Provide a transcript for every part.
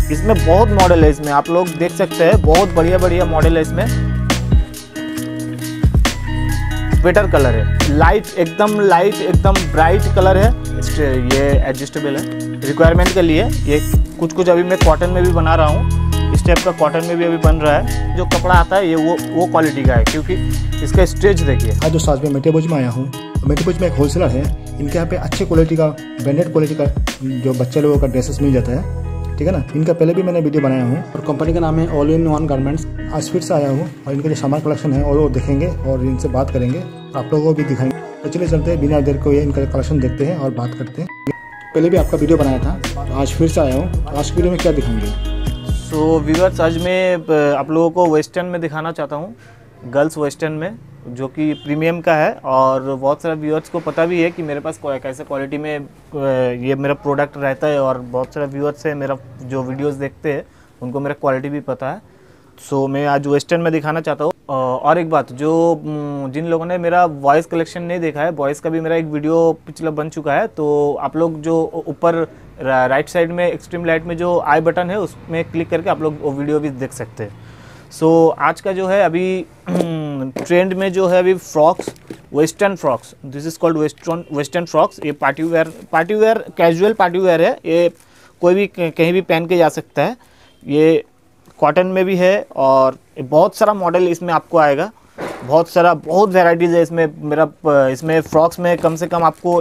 इसमें बहुत मॉडल है, इसमें आप लोग देख सकते हैं, बहुत बढ़िया बढ़िया मॉडल है। इसमें स्वेटर कलर है, लाइट एकदम ब्राइट कलर है। ये एडजस्टेबल है रिक्वायरमेंट के लिए। ये कुछ अभी मैं कॉटन में भी बना रहा हूँ, इस टाइप का कॉटन में भी अभी बन रहा है। जो कपड़ा आता है ये वो क्वालिटी का है, क्योंकि इसका स्ट्रेच देखिए। आज जो साथ में मेटेबुज में आया हूँ, मेटेबुज में एक होलसेलर है। इनके यहाँ पे अच्छे क्वालिटी का ब्रांडेड क्वालिटी का जो बच्चे लोगों का ड्रेसेस मिल जाता है, ठीक है ना। इनका पहले भी मैंने वीडियो बनाया हूँ और कंपनी का नाम है ऑल इन वन गारमेंट्स। आज फिर से आया हूँ और इनका जो सामान कलेक्शन है और वो देखेंगे और इनसे बात करेंगे और आप लोगों को भी दिखाएंगे। तो चलिए चलते हैं, बिना देर को ये इनका कलेक्शन देखते हैं और बात करते हैं। पहले भी आपका वीडियो बनाया था, आज फिर से आया हूँ। आज वीडियो में क्या दिखाएंगे? सो व्यूअर्स, आज मैं आप लोगों को वेस्टर्न में दिखाना चाहता हूँ, गर्ल्स वेस्टर्न में, जो कि प्रीमियम का है। और बहुत सारे व्यूअर्स को पता भी है कि मेरे पास कैसे क्वालिटी में ये मेरा प्रोडक्ट रहता है, और बहुत सारे व्यूअर्स है मेरा जो वीडियोस देखते हैं उनको मेरा क्वालिटी भी पता है। सो मैं आज वेस्टर्न में दिखाना चाहता हूँ। और एक बात, जो जिन लोगों ने मेरा वॉइस कलेक्शन नहीं देखा है, वॉइस का भी मेरा एक वीडियो पिछला बन चुका है, तो आप लोग जो ऊपर राइट साइड में एक्सट्रीम लाइट में जो आई बटन है उसमें क्लिक करके आप लोग वो वीडियो भी देख सकते हैं। सो आज का जो है अभी ट्रेंड में जो है अभी frocks, western frocks, this is called western frocks. ये party wear casual party wear है। ये कोई भी कहीं भी पहन के जा सकता है। ये कॉटन में भी है और बहुत सारा मॉडल इसमें आपको आएगा, बहुत वैराइटीज़ है इसमें। इसमें फ्रॉक्स में कम से कम आपको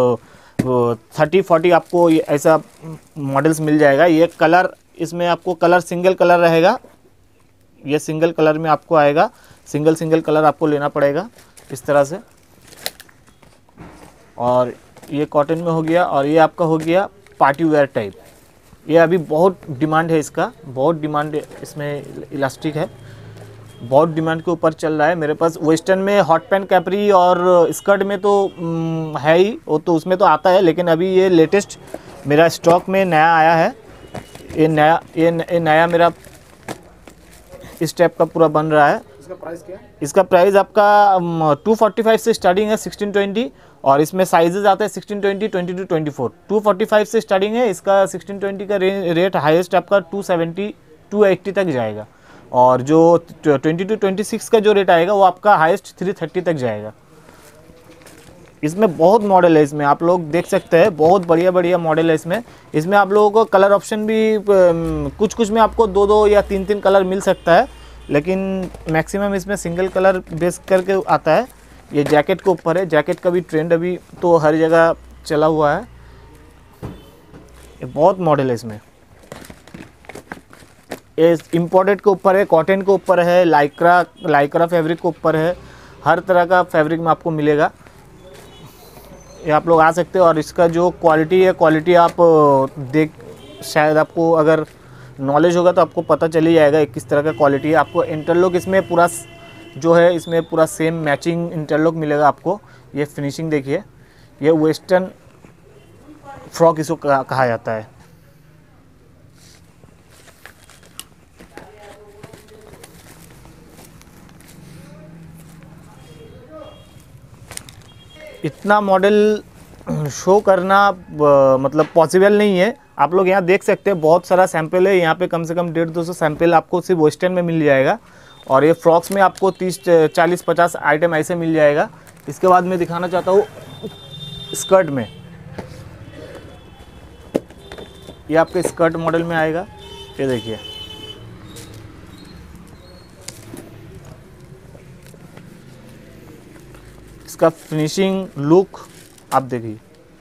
30-40 आपको ऐसा मॉडल्स मिल जाएगा। ये कलर, इसमें आपको कलर सिंगल कलर रहेगा। ये सिंगल कलर में आपको आएगा, सिंगल कलर आपको लेना पड़ेगा इस तरह से। और ये कॉटन में हो गया, और ये आपका हो गया पार्टी वेयर टाइप। ये अभी बहुत डिमांड है इसका, बहुत डिमांड इसमें इलास्टिक है, बहुत डिमांड के ऊपर चल रहा है। मेरे पास वेस्टर्न में हॉट पैंट कैपरी और स्कर्ट में तो है ही, वो तो उसमें तो आता है, लेकिन अभी ये लेटेस्ट मेरा स्टॉक में नया आया है। ये नया मेरा इस टाइप का पूरा बन रहा है। इसका प्राइस क्या है? इसका प्राइस आपका 245 से स्टार्टिंग है 1620, और इसमें साइजेस आते हैं 1620, 22, 24। 245 से स्टार्टिंग है इसका। 1620 का रेट हाईएस्ट आपका 270, 280 तक जाएगा, और जो 22, 26 का जो रेट आएगा वो आपका हाईएस्ट 330 तक जाएगा। इसमें बहुत मॉडल है, इसमें आप लोग देख सकते हैं, बहुत बढ़िया मॉडल है इसमें आप लोगों को कलर ऑप्शन भी कुछ में आपको 2 या 3 कलर मिल सकता है, लेकिन मैक्सिमम इसमें सिंगल कलर बेस करके आता है। ये जैकेट के ऊपर है, जैकेट का भी ट्रेंड अभी तो हर जगह चला हुआ है। ये बहुत मॉडल है इसमें। ये इम्पोर्टेड के ऊपर है, कॉटन के ऊपर है, लाइक्रा फैब्रिक के ऊपर है, हर तरह का फैब्रिक में आपको मिलेगा। ये आप लोग आ सकते हो। और इसका जो क्वालिटी है, क्वालिटी आप देख, शायद आपको अगर नॉलेज होगा तो आपको पता चल ही जाएगा किस तरह का क्वालिटी है। आपको इंटरलॉक इसमें पूरा जो है, इसमें पूरा सेम मैचिंग इंटरलॉक मिलेगा आपको। ये फिनिशिंग देखिए, ये वेस्टर्न फ्रॉक इसको कहा जाता है। इतना मॉडल शो करना मतलब पॉसिबल नहीं है। आप लोग यहाँ देख सकते हैं, बहुत सारा सैंपल है यहाँ पे, कम से कम 150-200 सैंपल आपको सिर्फ वेस्टर्न में मिल जाएगा। और ये फ्रॉक्स में आपको 30-40-50 आइटम ऐसे मिल जाएगा। इसके बाद मैं दिखाना चाहता हूँ स्कर्ट में। ये आपके स्कर्ट मॉडल में आएगा। ये देखिए, इसका फिनिशिंग लुक आप देखिए।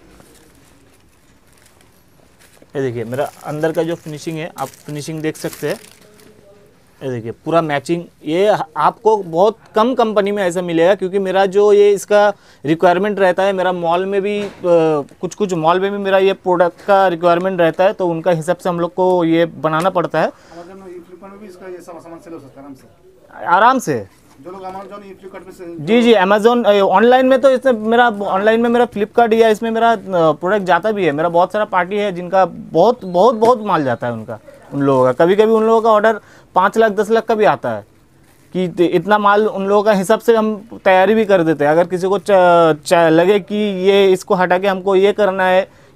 ये देखिए मेरा अंदर का जो फिनिशिंग है, आप फिनिशिंग देख सकते हैं। ये देखिए पूरा मैचिंग। ये आपको बहुत कम कंपनी में ऐसा मिलेगा, क्योंकि मेरा जो ये इसका रिक्वायरमेंट रहता है, मेरा मॉल में भी कुछ मॉल में भी मेरा ये प्रोडक्ट का रिक्वायरमेंट रहता है, तो उनका हिसाब से हम लोग को ये बनाना पड़ता है। फ्लिपकार्ट में भी इसका ये सामान सेल हो सकता है आराम से। जो लोग अमेज़न, फ्लिपकार्ट पे से जी अमेज़न ऑनलाइन में, तो इसमें मेरा ऑनलाइन में मेरा फ्लिपकार्ट या इसमें मेरा प्रोडक्ट जाता भी है। मेरा बहुत सारा पार्टी है जिनका बहुत माल जाता है उन लोगों का। कभी उन लोगों का ऑर्डर 5 लाख 10 लाख का भी आता है, कि इतना माल उन लोगों का हिसाब से हम तैयारी भी कर देते हैं। अगर किसी को लगे कि ये इसको हटा के हमको ये करना है,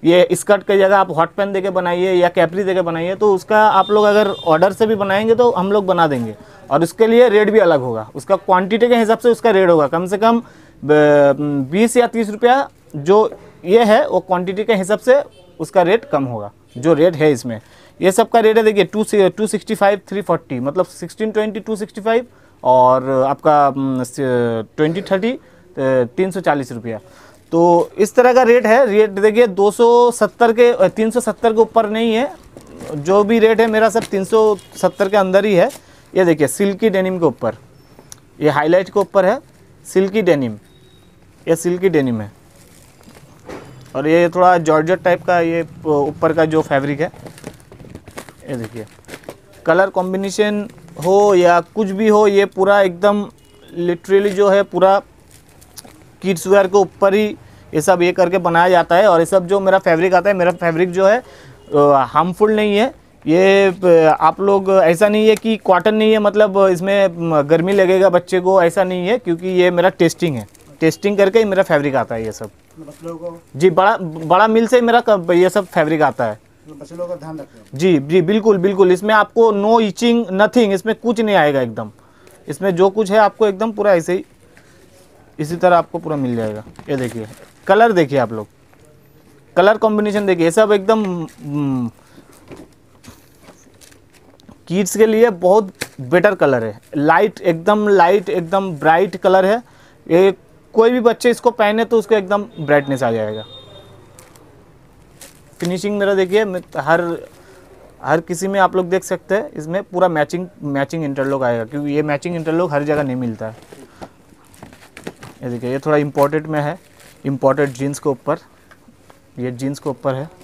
ये स्कर्ट की जगह आप हॉट पैन देके बनाइए या कैपरी देके बनाइए, तो उसका आप लोग अगर ऑर्डर से भी बनाएंगे तो हम लोग बना देंगे, और उसके लिए रेट भी अलग होगा, उसका क्वांटिटी के हिसाब से उसका रेट होगा कम से कम 20 या 30 रुपया जो ये है वो क्वांटिटी के हिसाब से उसका रेट कम होगा जो रेट है इसमें। ये सब का रेट है देखिए 265 340, मतलब 1620 265 और आपका 2030 340 रुपया। तो इस तरह का रेट है। रेट देखिए 270 के 370 के ऊपर नहीं है, जो भी रेट है मेरा सब 370 के अंदर ही है। ये देखिए सिल्की डेनिम के ऊपर, ये हाईलाइट के ऊपर है सिल्की डेनिम, ये सिल्की डेनिम है, और ये थोड़ा जॉर्जेट टाइप का ये ऊपर का जो फैब्रिक है। ये देखिए कलर कॉम्बिनेशन हो या कुछ भी हो, ये पूरा एकदम लिटरली जो है पूरा किड्स वेयर के ऊपर ही ये सब ये करके बनाया जाता है। और ये सब जो मेरा फैब्रिक आता है, मेरा फैब्रिक जो है हार्मफुल नहीं है। ये आप लोग ऐसा नहीं है कि कॉटन नहीं है मतलब इसमें गर्मी लगेगा बच्चे को, ऐसा नहीं है, क्योंकि ये मेरा टेस्टिंग है, टेस्टिंग करके ही मेरा फैब्रिक आता है ये सब। जी बड़ा मिल से मेरा ये सब फैब्रिक आता है। बच्चे लोगों का ध्यान रखना। जी जी बिल्कुल बिल्कुल, इसमें आपको नो इचिंग नथिंग, इसमें कुछ नहीं आएगा एकदम। इसमें जो कुछ है आपको एकदम पूरा ऐसे ही इसी तरह आपको पूरा मिल जाएगा। ये देखिए कलर देखिए आप लोग, कलर कॉम्बिनेशन देखिए, सब एकदम किड्स के लिए बहुत बेटर कलर है। लाइट एकदम ब्राइट कलर है। ये कोई भी बच्चे इसको पहने तो उसको एकदम ब्राइटनेस आ जाएगा। फिनिशिंग मेरा देखिए हर किसी में आप लोग देख सकते हैं, इसमें पूरा मैचिंग इंटरलॉक आएगा, क्योंकि ये मैचिंग इंटरलॉक हर जगह नहीं मिलता है। ये देखिए ये थोड़ा इम्पोर्टेड में है, इम्पोर्टेड जीन्स के ऊपर, ये जीन्स के ऊपर है।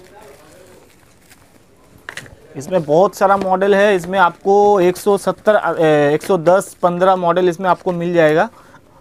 इसमें बहुत सारा मॉडल है, इसमें आपको 170 110 15 मॉडल इसमें आपको मिल जाएगा।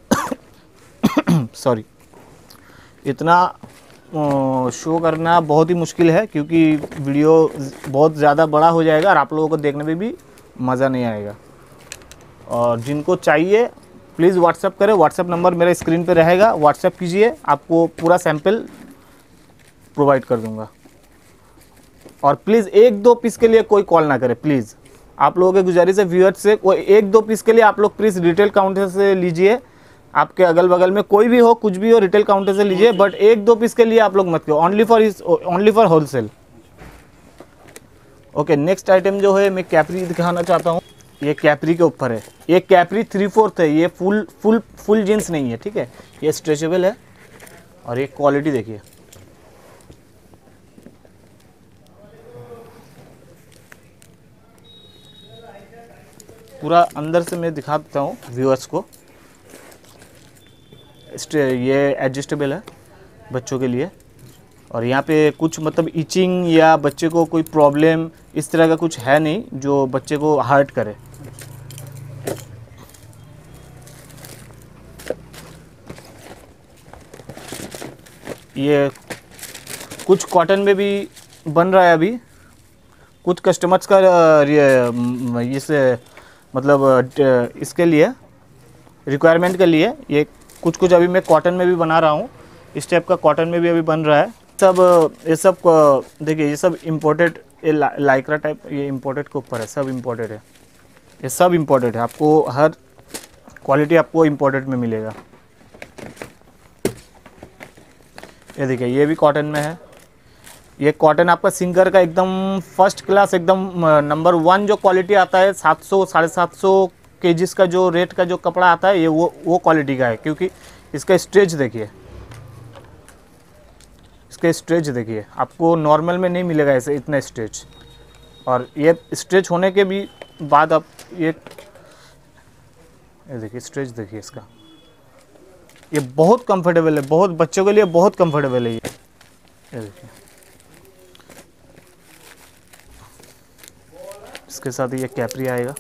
सॉरी, इतना शो करना बहुत ही मुश्किल है, क्योंकि वीडियो बहुत ज़्यादा बड़ा हो जाएगा और आप लोगों को देखने में भी मज़ा नहीं आएगा। और जिनको चाहिए प्लीज़ व्हाट्सएप करें, व्हाट्सएप नंबर मेरे स्क्रीन पे रहेगा, व्हाट्सएप कीजिए, आपको पूरा सैंपल प्रोवाइड कर दूंगा। और प्लीज़ 1-2 पीस के लिए कोई कॉल ना करे प्लीज़, आप लोगों की गुजारिश है व्यूअर्स से, कोई 1-2 पीस के लिए आप लोग प्लीज़ रिटेल काउंटर से लीजिए। आपके अगल बगल में कोई भी हो, कुछ भी हो, रिटेल काउंटर से लीजिए, बट 1-2 पीस के लिए आप लोग मत करो, only for wholesale. Okay, next item जो है मैं कैपरी दिखाना चाहता हूँ। ये कैपरी के ऊपर है, ये कैपरी 3/4 है, ये फुल जीन्स नहीं है, ठीक है, ये स्ट्रेचेबल है। और ये क्वालिटी देखिए, पूरा अंदर से मैं दिखा देता हूँ व्यूअर्स को। ये एडजस्टेबल है बच्चों के लिए, और यहाँ पे कुछ मतलब इचिंग या बच्चे को कोई प्रॉब्लम इस तरह का कुछ है नहीं जो बच्चे को हर्ट करे। ये कुछ कॉटन में भी बन रहा है अभी, कुछ कस्टमर्स का ये मतलब इसके लिए रिक्वायरमेंट के लिए ये कुछ अभी मैं कॉटन में भी बना रहा हूँ। इस टाइप का कॉटन में भी अभी बन रहा है। ये सब देखिए, ये सब इम्पोर्टेड, ये लाइक्रा टाइप, ये इम्पोर्टेड के ऊपर है, सब इम्पोर्टेड है, ये सब इम्पोर्टेड है। आपको हर क्वालिटी आपको इम्पोर्टेड में मिलेगा। ये देखिए ये भी कॉटन में है। ये कॉटन आपका सिंगर का एकदम फर्स्ट क्लास, एकदम नंबर 1 जो क्वालिटी आता है, 700 750 केजीज का जो रेट का जो कपड़ा आता है, ये वो क्वालिटी का है। क्योंकि इसका स्ट्रेच देखिए, इसका स्ट्रेच देखिए, आपको नॉर्मल में नहीं मिलेगा ऐसे इतना स्ट्रेच। और ये स्ट्रेच होने के भी बाद आप ये देखिए स्ट्रेच देखिए इसका, ये बहुत कंफर्टेबल है, बहुत बच्चों के लिए बहुत कंफर्टेबल है ये देखिए। इसके साथ ये कैपरी आएगा।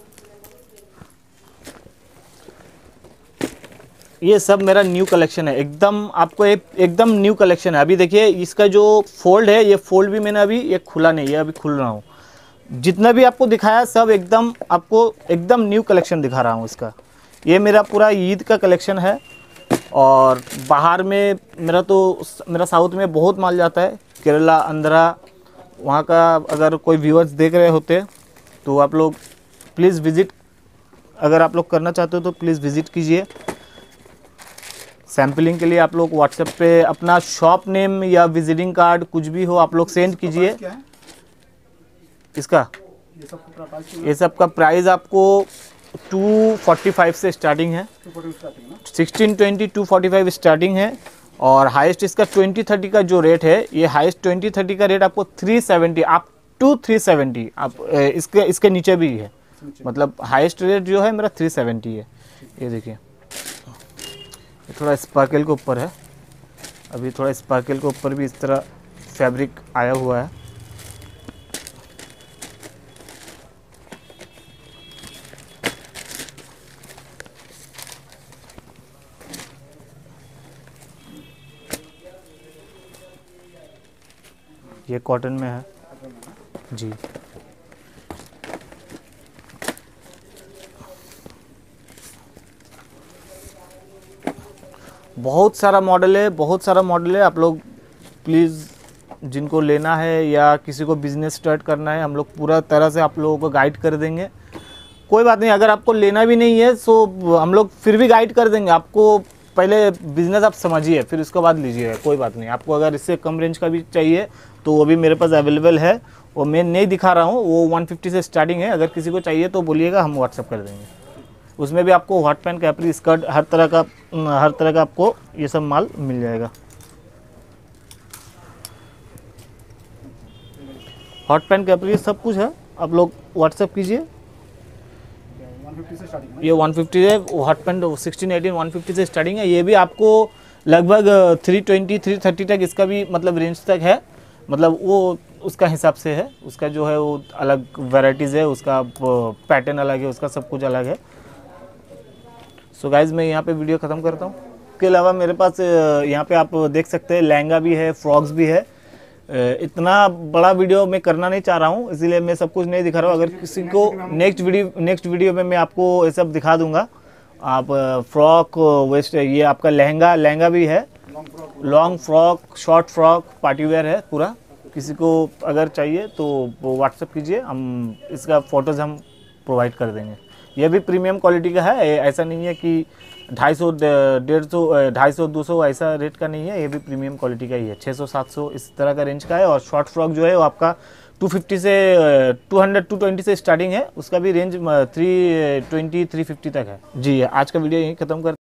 ये सब मेरा न्यू कलेक्शन है, एकदम आपको एकदम न्यू कलेक्शन है। अभी देखिए इसका जो फोल्ड है, ये फोल्ड भी मैंने अभी ये खुला नहीं है, अभी खुल रहा हूँ। जितना भी आपको दिखाया सब एकदम आपको एकदम न्यू कलेक्शन दिखा रहा हूँ इसका। ये मेरा पूरा ईद का कलेक्शन है, और बाहर में मेरा साउथ में बहुत माल जाता है, केरला, आंध्रा, वहाँ का अगर कोई व्यूअर्स देख रहे होते तो आप लोग प्लीज़ विज़िट, अगर आप लोग करना चाहते हो तो प्लीज़ विज़िट कीजिए। सैम्पलिंग के लिए आप लोग व्हाट्सएप पे अपना शॉप नेम या विजिटिंग कार्ड कुछ भी हो आप लोग सेंड कीजिए। इसका ये सब का प्राइस आपको 245 से स्टार्टिंग है, 1620 245 स्टार्टिंग है। और हाईएस्ट इसका 2030 का जो रेट है, ये हाईएस्ट 2030 का रेट आपको 370 अप टू 370 आप इसके नीचे भी है, मतलब हाईएस्ट रेट जो है मेरा 370 है। ये देखिए थोड़ा स्पार्कल के ऊपर है, अभी थोड़ा स्पार्कल के ऊपर भी इस तरह फैब्रिक आया हुआ है। ये कॉटन में है जी। बहुत सारा मॉडल है, बहुत सारा मॉडल है। आप लोग प्लीज़ जिनको लेना है या किसी को बिज़नेस स्टार्ट करना है, हम लोग पूरा तरह से आप लोगों को गाइड कर देंगे। कोई बात नहीं, अगर आपको लेना भी नहीं है तो हम लोग फिर भी गाइड कर देंगे आपको। पहले बिज़नेस आप समझिए, फिर उसके बाद लीजिए, कोई बात नहीं। आपको अगर इससे कम रेंज का भी चाहिए तो वो भी मेरे पास अवेलेबल है। वो मैं नहीं दिखा रहा हूँ, वो 150 से स्टार्टिंग है। अगर किसी को चाहिए तो बोलिएगा, हम व्हाट्सअप कर देंगे। उसमें भी आपको हॉट पैंट, कैपरी, स्कर्ट, हर तरह का आपको ये सब माल मिल जाएगा। हॉट पैंट, कैपरी सब कुछ है, आप लोग व्हाट्सअप कीजिए। ये 150 है, हॉट पैंट 16, 18, 150 से स्टार्टिंग है। ये भी आपको लगभग 320, 330 तक इसका भी मतलब रेंज तक है, मतलब वो उसका हिसाब से है। उसका जो है वो अलग वैराइटीज़ है, उसका पैटर्न अलग है, उसका सब कुछ अलग है। सो गाइज़ मैं यहाँ पे वीडियो ख़त्म करता हूँ। इसके अलावा मेरे पास यहाँ पे आप देख सकते हैं लहंगा भी है, फ्रॉक्स भी है। इतना बड़ा वीडियो मैं करना नहीं चाह रहा हूँ, इसीलिए मैं सब कुछ नहीं दिखा रहा हूँ। अगर किसी को नेक्स्ट वीडियो में मैं आपको ये सब दिखा दूँगा। आप फ्रॉक, वेस्ट, ये आपका लहंगा भी है, long frock, short frock, party wear है पूरा। किसी को अगर चाहिए तो वो व्हाट्सएप कीजिए, हम इसका फ़ोटोज़ हम प्रोवाइड कर देंगे। ये भी प्रीमियम क्वालिटी का है, ऐसा नहीं है कि 250, 150, 250, 200 ऐसा रेट का नहीं है। ये भी प्रीमियम क्वालिटी का ही है, 600, 700 इस तरह का रेंज का है। और शॉर्ट फ्रॉक जो है वो आपका 250 से 200, 220 से स्टार्टिंग है, उसका भी रेंज 320, 350 तक है जी। आज का वीडियो यहीं ख़त्म कर